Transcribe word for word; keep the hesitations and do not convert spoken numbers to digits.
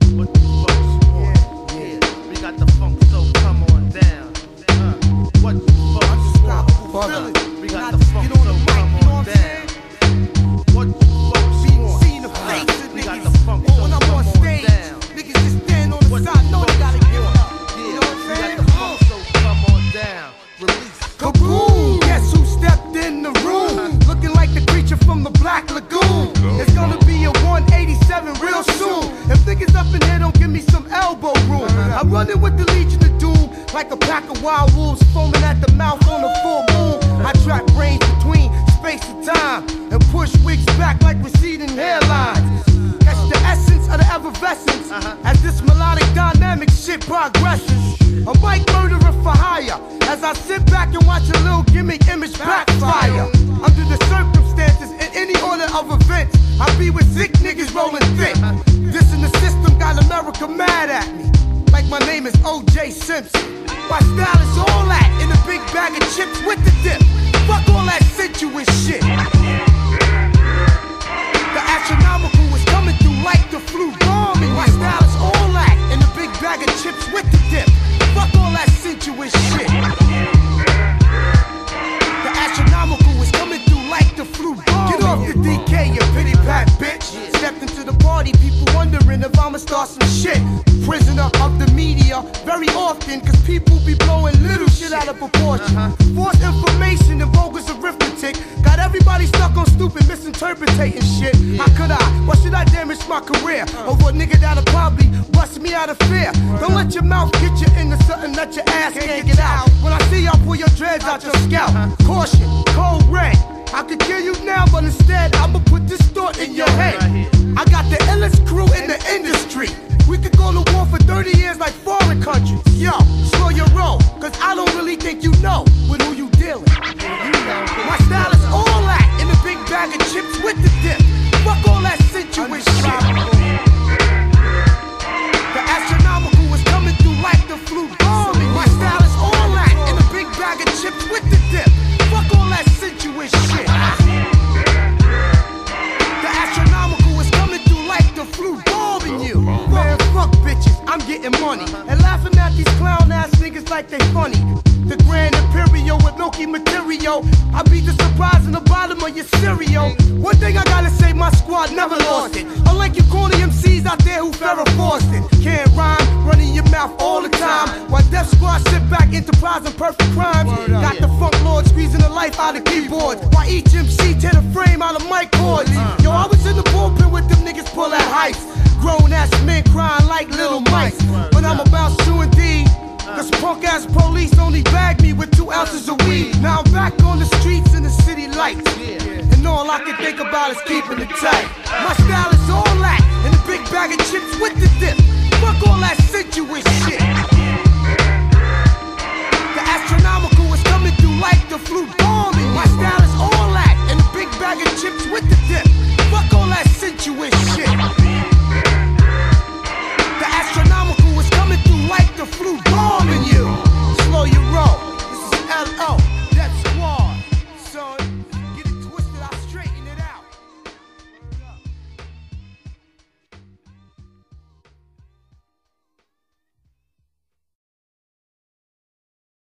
What the folks want? Yeah, we got the funk, so come on down. Uh, what the folks want? Uh, we got the funk, so come on down. What the folks want? Uh, we got the funk, so come on down. Niggas just stand on the side, know they gotta give up. Yeah, we got the funk, so come on down. Release. Kaboom! Guess who stepped in the room? Looking like the creature from the Black Lagoon. It's gonna be a one eighty-seven real soon. If niggas up in here don't give me some elbow room, I'm running with the Legion of Doom like a pack of wild wolves foaming at the mouth on a full moon. I trap brains between space and time and push wigs back like receding hairlines. That's the essence of the effervescence as this melodic dynamic shit progresses. A mic murderer for hire as I sit back and watch a little gimmick image backfire. Under the circumstances, in any order of events, I be with sick niggas rolling thick. This in the system got America mad at me, like my name is O J Simpson. My style is all that in a big bag of chips with the dip. Fuck all that sensuous shit. The astronomical is coming through like the flu bombing. My style is all that in a big bag of chips with the dip. Fuck all that sensuous shit. The astronomical is coming through like the flu bomb. Get off the D K, you pity pat bitch. Stepped into the party, people wondering if I'ma start some shit. Prisoner of the media, very often, cause people be blowing little shit out of proportion. False information and bogus arithmetic got everybody stuck on stupid misinterpreting shit. How could I? Why should I damage my career over a nigga that'll probably bust me out of fear? Don't let your mouth get you into something that your ass can't get out. When I see y'all pull your dreads out your scalp, caution, cold red. I could kill you now, but instead I'ma put this thought in your head. I got the illest crew in the industry. We could go to war for thirty years like foreign countries. Yo, slow your roll, cause I don't really think you know with who you dealing. My style is all that in a big bag of chips with the dip. Fuck all that sensuous shit. The astronomical is coming through like the flu bombing. My style is all that in a big bag of chips with the dip. Fuck all that sensuous shit. The astronomical is coming through like the flu bombing you. Man, fuck bitches, I'm getting money and laughing at these clown ass niggas like they funny. The Grand Imperial with milky material, I beat the surprise in the bottom of your cereal. One thing I gotta say, my squad never lost it. Unlike you corny M Cs out there who Farrah forced it. Can't rhyme, running your mouth all the time, while Death Squad sit back enterprising perfect crimes. Got the funk lord squeezing the life out of keyboards, while each M C tear the frame out of mic cords. Yo, I was in the bullpen with them niggas pull that heist. Grown ass men crying like little mice. But I'm about to indeed. Cause punk ass police only bagged me with two ounces of weed. Now I'm back on the streets in the city lights, and all I can think about is keeping it tight. My style is all that in a big bag of chips with the dip. Fuck all that sensuous